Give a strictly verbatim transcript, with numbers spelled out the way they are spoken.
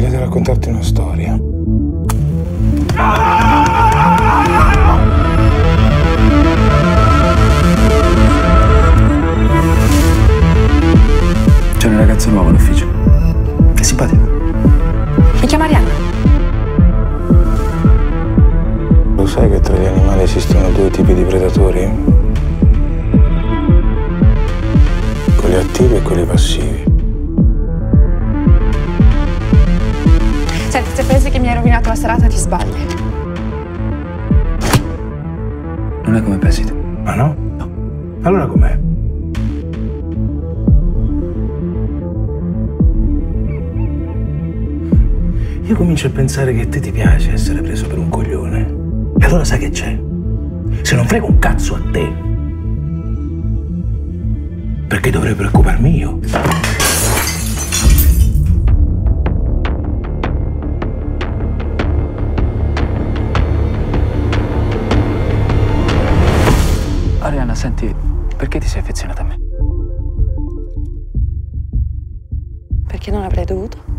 voglia di raccontarti una storia. C'è una ragazza nuova all'ufficio. È simpatica. Mi chiamo Arianna. Lo sai che tra gli animali esistono due tipi di predatori? Quelli attivi e quelli passivi. Senti, se pensi che mi hai rovinato la serata, ti sbagli. Non è come pensi tu. Ma no? No. Allora com'è? Io comincio a pensare che a te ti piace essere preso per un coglione. E allora sai che c'è? Se non frego un cazzo a te, perché dovrei preoccuparmi io? Arianna, senti, perché ti sei affezionata a me? Perché non avrei dovuto?